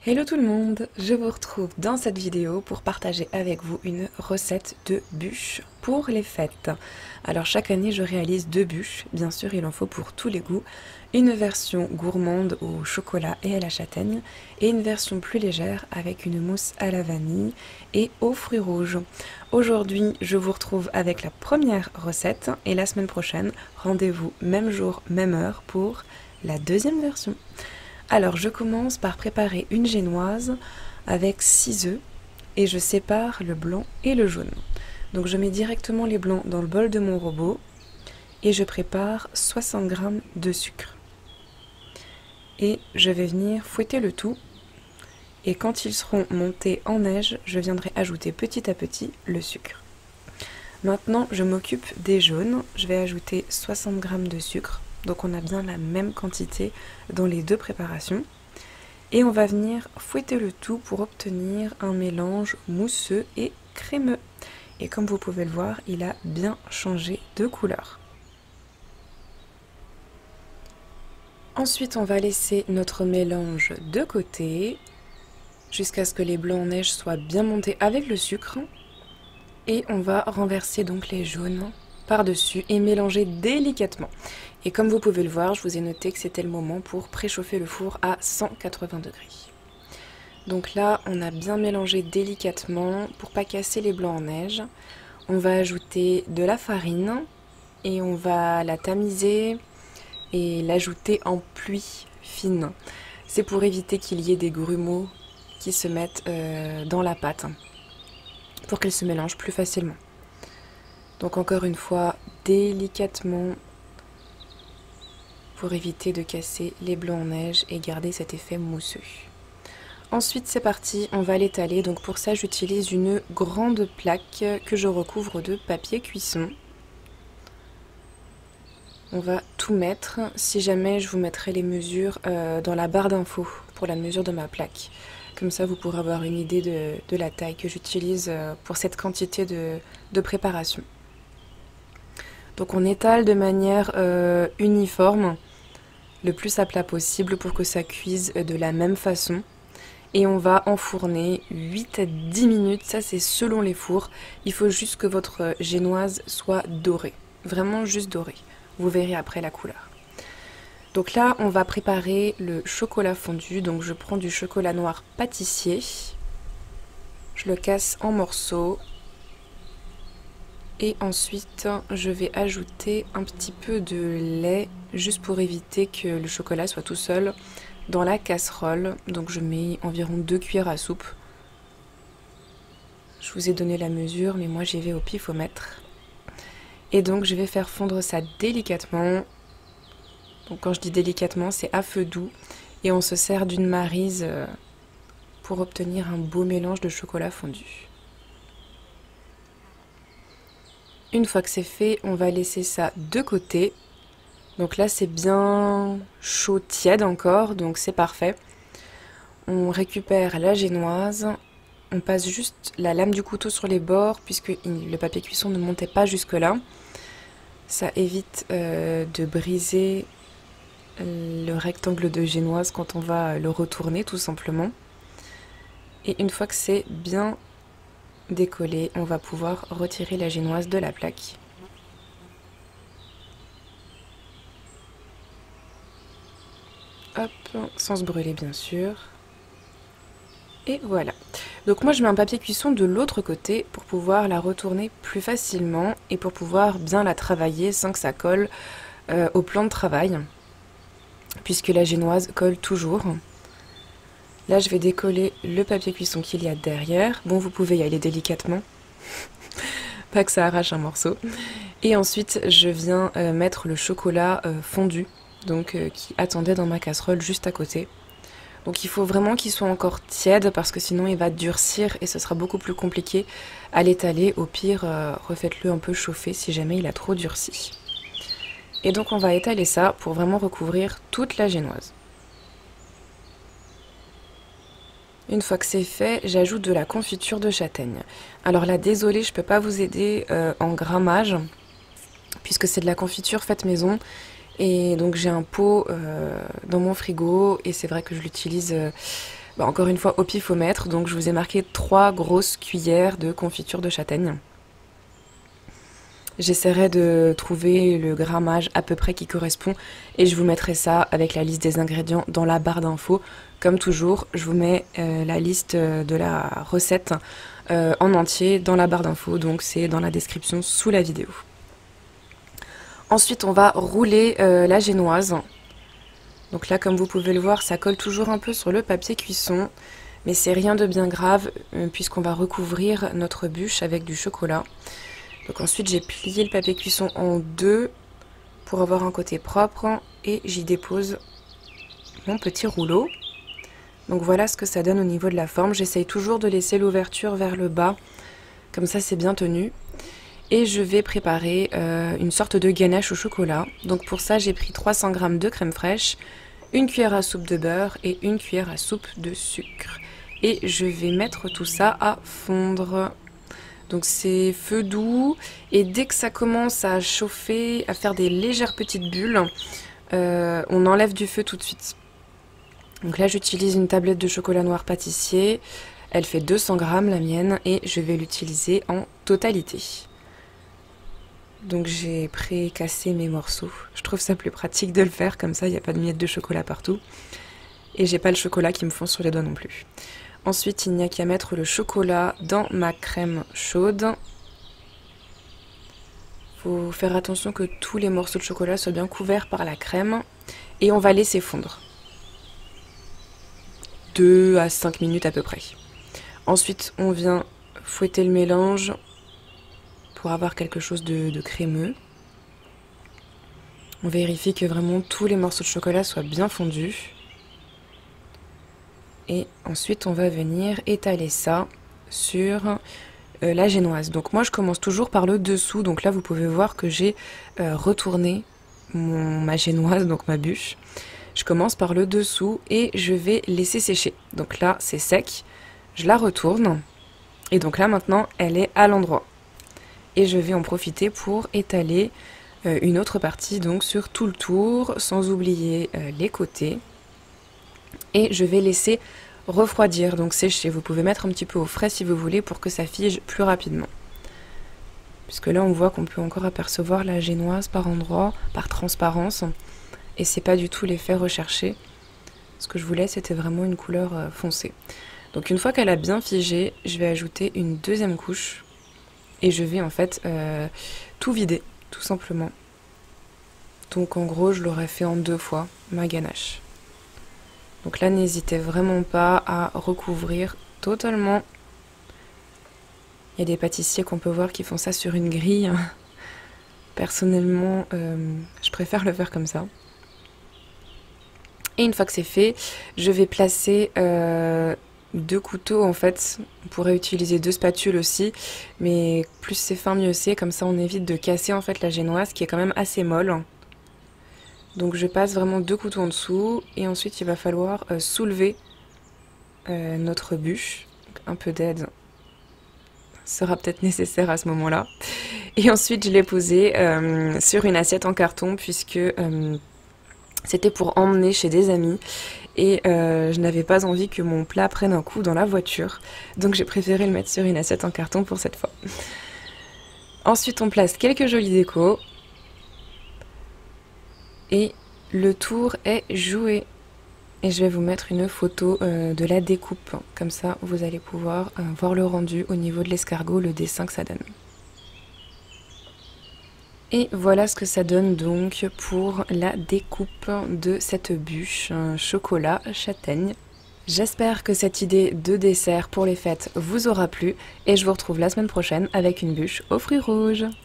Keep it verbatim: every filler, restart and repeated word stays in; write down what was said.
Hello tout le monde, je vous retrouve dans cette vidéo pour partager avec vous une recette de bûches pour les fêtes. Alors chaque année je réalise deux bûches, bien sûr il en faut pour tous les goûts, une version gourmande au chocolat et à la châtaigne et une version plus légère avec une mousse à la vanille et aux fruits rouges. Aujourd'hui je vous retrouve avec la première recette et la semaine prochaine rendez-vous même jour, même heure pour la deuxième version. Alors je commence par préparer une génoise avec six œufs et je sépare le blanc et le jaune. Donc je mets directement les blancs dans le bol de mon robot et je prépare soixante grammes de sucre. Et je vais venir fouetter le tout et quand ils seront montés en neige, je viendrai ajouter petit à petit le sucre. Maintenant je m'occupe des jaunes, je vais ajouter soixante grammes de sucre. Donc on a bien la même quantité dans les deux préparations. Et on va venir fouetter le tout pour obtenir un mélange mousseux et crémeux. Et comme vous pouvez le voir, il a bien changé de couleur. Ensuite, on va laisser notre mélange de côté jusqu'à ce que les blancs en neige soient bien montés avec le sucre. Et on va renverser donc les jaunes par-dessus et mélanger délicatement. Et comme vous pouvez le voir, je vous ai noté que c'était le moment pour préchauffer le four à cent quatre-vingts degrés. Donc là, on a bien mélangé délicatement pour pas casser les blancs en neige. On va ajouter de la farine et on va la tamiser et l'ajouter en pluie fine. C'est pour éviter qu'il y ait des grumeaux qui se mettent euh, dans la pâte, pour qu'elle se mélange plus facilement. Donc encore une fois, délicatement pour éviter de casser les blancs en neige et garder cet effet mousseux. Ensuite c'est parti, on va l'étaler. Donc pour ça j'utilise une grande plaque que je recouvre de papier cuisson. On va tout mettre. Si jamais je vous mettrai les mesures euh, dans la barre d'infos pour la mesure de ma plaque. Comme ça vous pourrez avoir une idée de, de la taille que j'utilise pour cette quantité de, de préparation. Donc on étale de manière euh, uniforme, le plus à plat possible pour que ça cuise de la même façon. Et on va enfourner huit à dix minutes, ça c'est selon les fours. Il faut juste que votre génoise soit dorée, vraiment juste dorée. Vous verrez après la couleur. Donc là on va préparer le chocolat fondu, donc je prends du chocolat noir pâtissier. Je le casse en morceaux. Et ensuite, je vais ajouter un petit peu de lait, juste pour éviter que le chocolat soit tout seul dans la casserole. Donc je mets environ deux cuillères à soupe. Je vous ai donné la mesure, mais moi j'y vais au pifomètre. Et donc je vais faire fondre ça délicatement. Donc quand je dis délicatement, c'est à feu doux. Et on se sert d'une maryse pour obtenir un beau mélange de chocolat fondu. Une fois que c'est fait, on va laisser ça de côté. Donc là, c'est bien chaud, tiède encore, donc c'est parfait. On récupère la génoise. On passe juste la lame du couteau sur les bords, puisque le papier cuisson ne montait pas jusque là. Ça évite euh, de briser le rectangle de génoise quand on va le retourner, tout simplement. Et une fois que c'est bien décollé, on va pouvoir retirer la génoise de la plaque. Hop, sans se brûler bien sûr. Et voilà. Donc moi je mets un papier cuisson de l'autre côté pour pouvoir la retourner plus facilement et pour pouvoir bien la travailler sans que ça colle euh, au plan de travail, puisque la génoise colle toujours. Là, je vais décoller le papier cuisson qu'il y a derrière. Bon, vous pouvez y aller délicatement, pas que ça arrache un morceau. Et ensuite, je viens euh, mettre le chocolat euh, fondu, donc euh, qui attendait dans ma casserole juste à côté. Donc il faut vraiment qu'il soit encore tiède parce que sinon il va durcir et ce sera beaucoup plus compliqué à l'étaler. Au pire, euh, refaites-le un peu chauffer si jamais il a trop durci. Et donc on va étaler ça pour vraiment recouvrir toute la génoise. Une fois que c'est fait, j'ajoute de la confiture de châtaigne. Alors là, désolée, je ne peux pas vous aider euh, en grammage, puisque c'est de la confiture faite maison. Et donc j'ai un pot euh, dans mon frigo, et c'est vrai que je l'utilise euh, Bah, encore une fois au pifomètre, donc je vous ai marqué trois grosses cuillères de confiture de châtaigne. J'essaierai de trouver le grammage à peu près qui correspond et je vous mettrai ça avec la liste des ingrédients dans la barre d'infos. Comme toujours, je vous mets euh, la liste de la recette euh, en entier dans la barre d'infos, donc c'est dans la description sous la vidéo. Ensuite, on va rouler euh, la génoise. Donc là, comme vous pouvez le voir, ça colle toujours un peu sur le papier cuisson, mais c'est rien de bien grave euh, puisqu'on va recouvrir notre bûche avec du chocolat. Donc ensuite j'ai plié le papier cuisson en deux pour avoir un côté propre et j'y dépose mon petit rouleau. Donc voilà ce que ça donne au niveau de la forme. J'essaye toujours de laisser l'ouverture vers le bas, comme ça c'est bien tenu. Et je vais préparer euh, une sorte de ganache au chocolat. Donc pour ça j'ai pris trois cents grammes de crème fraîche, une cuillère à soupe de beurre et une cuillère à soupe de sucre. Et je vais mettre tout ça à fondre. Donc c'est feu doux et dès que ça commence à chauffer, à faire des légères petites bulles, euh, on enlève du feu tout de suite. Donc là j'utilise une tablette de chocolat noir pâtissier, elle fait deux cents grammes la mienne et je vais l'utiliser en totalité. Donc j'ai pré-cassé mes morceaux, je trouve ça plus pratique de le faire comme ça, il n'y a pas de miettes de chocolat partout. Et j'ai pas le chocolat qui me fond sur les doigts non plus. Ensuite, il n'y a qu'à mettre le chocolat dans ma crème chaude. Il faut faire attention que tous les morceaux de chocolat soient bien couverts par la crème. Et on va laisser fondre. deux à cinq minutes à peu près. Ensuite, on vient fouetter le mélange pour avoir quelque chose de, de crémeux. On vérifie que vraiment tous les morceaux de chocolat soient bien fondus. Et ensuite, on va venir étaler ça sur euh, la génoise. Donc moi, je commence toujours par le dessous. Donc là, vous pouvez voir que j'ai euh, retourné mon, ma génoise, donc ma bûche. Je commence par le dessous et je vais laisser sécher. Donc là, c'est sec. Je la retourne. Et donc là, maintenant, elle est à l'endroit. Et je vais en profiter pour étaler euh, une autre partie, donc sur tout le tour, sans oublier euh, les côtés. Et je vais laisser refroidir, donc sécher. Vous pouvez mettre un petit peu au frais si vous voulez pour que ça fige plus rapidement. Puisque là on voit qu'on peut encore apercevoir la génoise par endroits, par transparence. Et c'est pas du tout l'effet recherché. Ce que je voulais c'était vraiment une couleur foncée. Donc une fois qu'elle a bien figé, je vais ajouter une deuxième couche. Et je vais en fait euh, tout vider, tout simplement. Donc en gros je l'aurais fait en deux fois, ma ganache. Donc là, n'hésitez vraiment pas à recouvrir totalement. Il y a des pâtissiers qu'on peut voir qui font ça sur une grille. Personnellement, euh, je préfère le faire comme ça. Et une fois que c'est fait, je vais placer euh, deux couteaux en fait. On pourrait utiliser deux spatules aussi, mais plus c'est fin, mieux c'est. Comme ça, on évite de casser en fait la génoise qui est quand même assez molle. Donc je passe vraiment deux couteaux en dessous et ensuite il va falloir euh, soulever euh, notre bûche. Donc, un peu d'aide sera peut-être nécessaire à ce moment-là. Et ensuite je l'ai posée euh, sur une assiette en carton puisque euh, c'était pour emmener chez des amis. Et euh, je n'avais pas envie que mon plat prenne un coup dans la voiture. Donc j'ai préféré le mettre sur une assiette en carton pour cette fois. Ensuite on place quelques jolies décos. Et le tour est joué. Et je vais vous mettre une photo euh, de la découpe. Comme ça, vous allez pouvoir euh, voir le rendu au niveau de l'escargot, le dessin que ça donne. Et voilà ce que ça donne donc pour la découpe de cette bûche euh, chocolat châtaigne. J'espère que cette idée de dessert pour les fêtes vous aura plu. Et je vous retrouve la semaine prochaine avec une bûche aux fruits rouges.